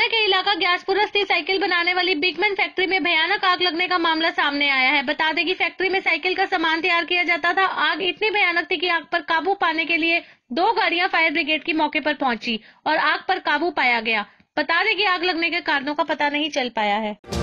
के इलाका ग्यासपुरा स्थित साइकिल बनाने वाली बिगमैन फैक्ट्री में भयानक आग लगने का मामला सामने आया है। बता दें कि फैक्ट्री में साइकिल का सामान तैयार किया जाता था। आग इतनी भयानक थी कि आग पर काबू पाने के लिए 2 गाड़ियां फायर ब्रिगेड की मौके पर पहुंची और आग पर काबू पाया गया। बता दें कि आग लगने के कारणों का पता नहीं चल पाया है।